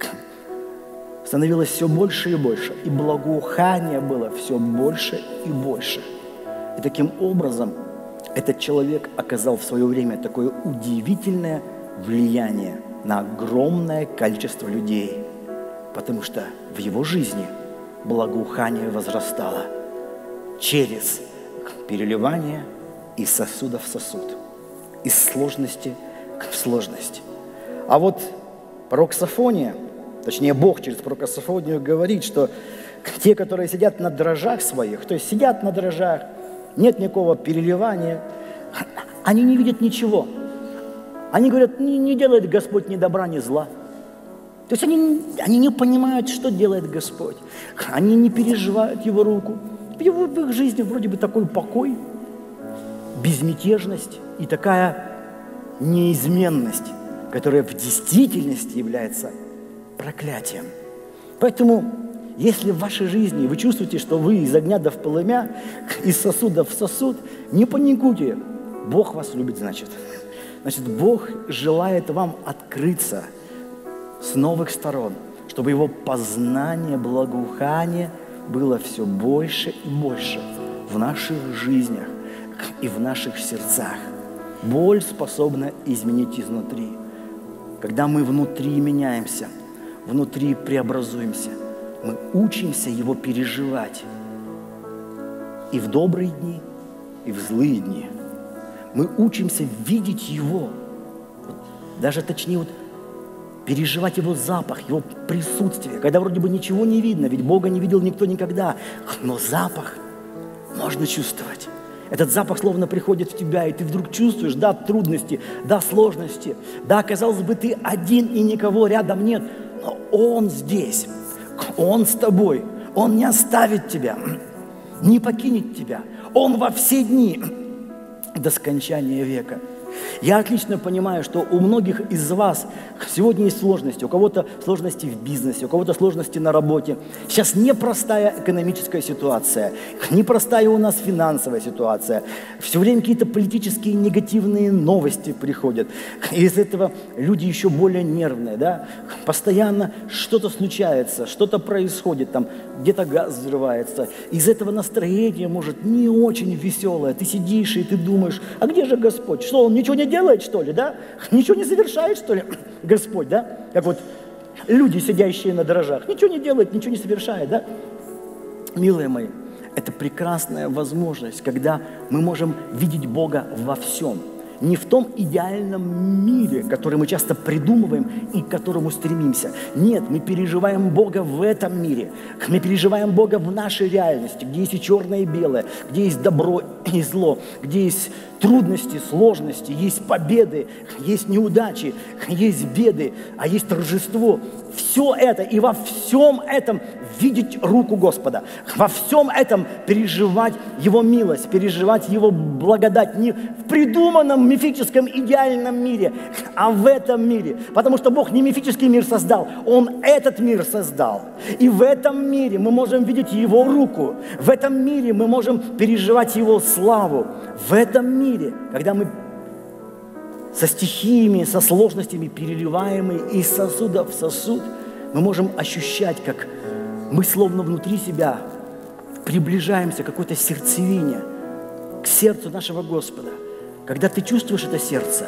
становилось все больше и больше, и благоухание было все больше и больше. И таким образом этот человек оказал в свое время такое удивительное влияние на огромное количество людей, потому что в его жизни благоухание возрастало через переливание из сосуда в сосуд, из сложности в сложность. А вот пророк Софония, точнее Бог через пророка Софонию говорит, что те, которые сидят на дрожжах своих, то есть сидят на дрожжах, нет никакого переливания, они не видят ничего. Они говорят, не делает Господь ни добра, ни зла. То есть они не понимают, что делает Господь. Они не переживают Его руку. В их жизни вроде бы такой покой, безмятежность и такая неизменность, которая в действительности является проклятием. Поэтому, если в вашей жизни вы чувствуете, что вы из огня до в полымя, из сосуда в сосуд, не паникуйте. Бог вас любит, значит. Значит, Бог желает вам открыться с новых сторон, чтобы Его познание, благоухание было все больше и больше в наших жизнях и в наших сердцах. Боль способна изменить изнутри. Когда мы внутри меняемся, внутри преобразуемся, мы учимся Его переживать и в добрые дни, и в злые дни. Мы учимся видеть Его, даже точнее переживать Его запах, Его присутствие, когда вроде бы ничего не видно, ведь Бога не видел никто никогда, но запах можно чувствовать. Этот запах словно приходит в тебя, и ты вдруг чувствуешь, да, трудности, да, сложности, да, казалось бы, ты один и никого рядом нет, но Он здесь, Он с тобой, Он не оставит тебя, не покинет тебя, Он во все дни до скончания века. Я отлично понимаю, что у многих из вас сегодня есть сложности. У кого-то сложности в бизнесе, у кого-то сложности на работе. Сейчас непростая экономическая ситуация, непростая у нас финансовая ситуация. Все время какие-то политические негативные новости приходят. И из этого люди еще более нервные, да? Постоянно что-то случается, что-то происходит, там где-то газ взрывается. Из этого настроение может не очень веселое. Ты сидишь и ты думаешь, а где же Господь? Что, Он ничего не делает, что ли, да? Ничего не совершает, что ли, Господь, да? Как вот люди, сидящие на дрожжах, ничего не делает, ничего не совершает, да? Милые мои, это прекрасная возможность, когда мы можем видеть Бога во всем. Не в том идеальном мире, который мы часто придумываем и к которому стремимся. Нет, мы переживаем Бога в этом мире. Мы переживаем Бога в нашей реальности, где есть и черное, и белое, где есть добро и зло, где есть трудности, сложности, есть победы, есть неудачи, есть беды, а есть торжество. Все это и во всем этом видеть руку Господа, во всем этом переживать Его милость, переживать Его благодать не в придуманном мифическом идеальном мире, а в этом мире. Потому что Бог не мифический мир создал, Он этот мир создал. И в этом мире мы можем видеть Его руку, в этом мире мы можем переживать Его славу. В этом мире, когда мы со стихиями, со сложностями, переливаемые из сосуда в сосуд, мы можем ощущать, как мы словно внутри себя приближаемся к какой-то сердцевине, к сердцу нашего Господа. Когда ты чувствуешь это сердце,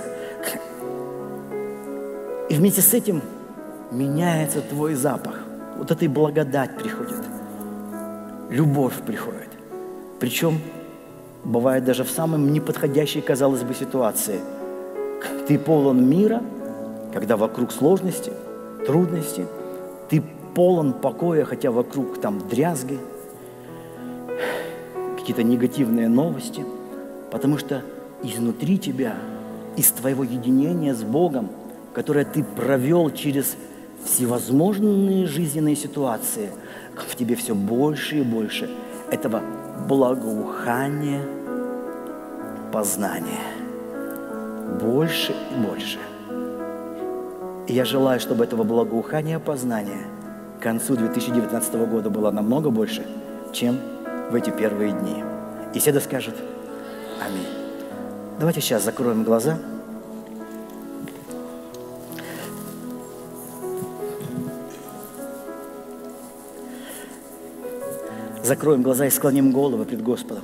и вместе с этим меняется твой запах. Вот эта благодать приходит, любовь приходит. Причем бывает даже в самой неподходящей, казалось бы, ситуации. Ты полон мира, когда вокруг сложности, трудности. Ты полон покоя, хотя вокруг там дрязги, какие-то негативные новости. Потому что изнутри тебя, из твоего единения с Богом, которое ты провел через всевозможные жизненные ситуации, в тебе все больше и больше этого благоухания познания. Больше и больше. И я желаю, чтобы этого благоухания познания к концу 2019 года было намного больше, чем в эти первые дни. И все скажут аминь. Давайте сейчас закроем глаза. Закроем глаза и склоним головы пред Господом.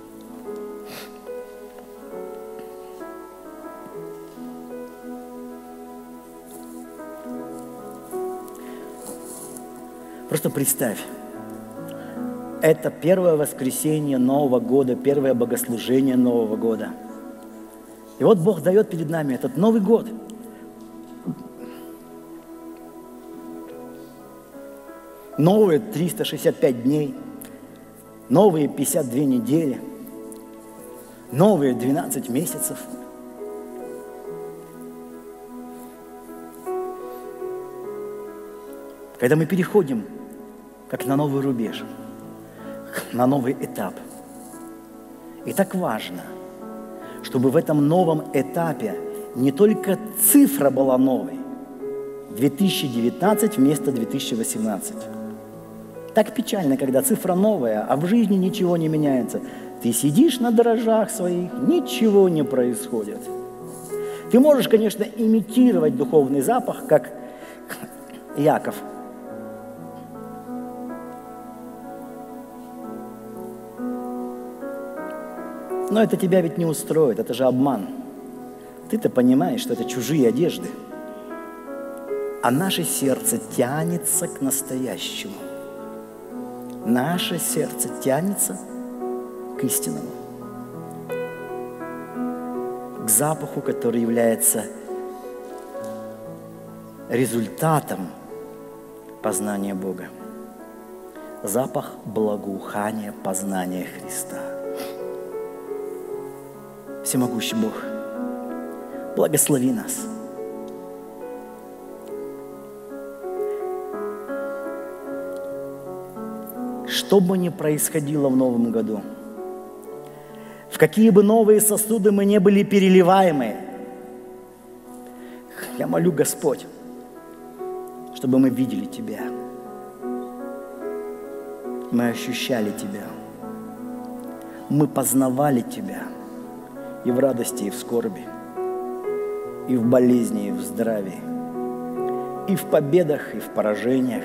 Просто представь, это первое воскресенье Нового года, первое богослужение Нового года. И вот Бог дает перед нами этот Новый год. Новые 365 дней, новые 52 недели, новые 12 месяцев. Когда мы переходим как на новый рубеж, на новый этап. И так важно, чтобы в этом новом этапе не только цифра была новой, 2019 вместо 2018. Так печально, когда цифра новая, а в жизни ничего не меняется. Ты сидишь на дрожжах своих, ничего не происходит. Ты можешь, конечно, имитировать духовный запах, как Иаков. Но это тебя ведь не устроит, это же обман. Ты-то понимаешь, что это чужие одежды. А наше сердце тянется к настоящему. Наше сердце тянется к истинному. К запаху, который является результатом познания Бога. Запах благоухания познания Христа. Всемогущий Бог, благослови нас. Что бы ни происходило в новом году, в какие бы новые сосуды мы не были переливаемы, я молю, Господь, чтобы мы видели Тебя, мы ощущали Тебя, мы познавали Тебя и в радости, и в скорби, и в болезни, и в здравии, и в победах, и в поражениях,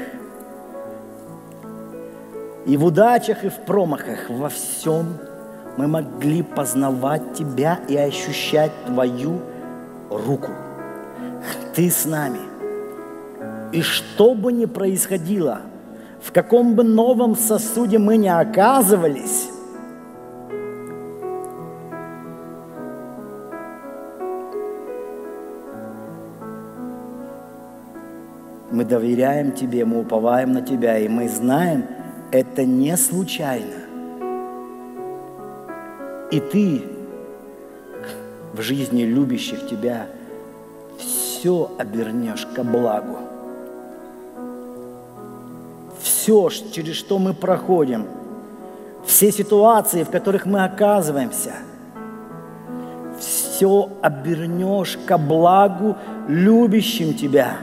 и в удачах, и в промахах. Во всем мы могли познавать Тебя и ощущать Твою руку. Ты с нами. И что бы ни происходило, в каком бы новом сосуде мы ни оказывались, мы доверяем Тебе, мы уповаем на Тебя, и мы знаем, это не случайно. И Ты в жизни любящих Тебя все обернешь ко благу. Все, через что мы проходим, все ситуации, в которых мы оказываемся, все обернешь ко благу любящим Тебя.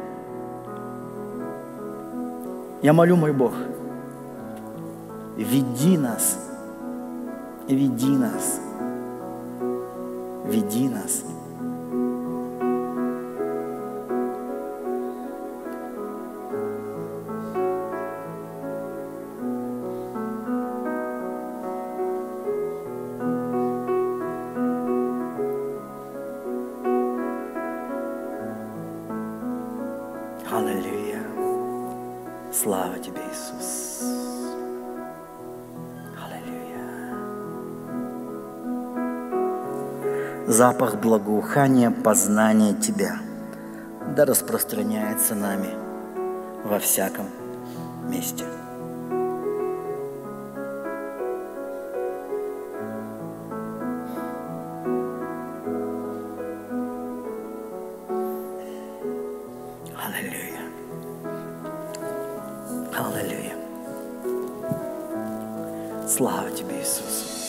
Я молю, мой Бог, веди нас, веди нас, веди нас. Аллилуйя. Слава Тебе, Иисус. Аллилуйя. Запах благоухания, познания Тебя да распространяется нами во всяком месте. Аллилуйя. Аллилуйя. Слава Тебе, Иисус.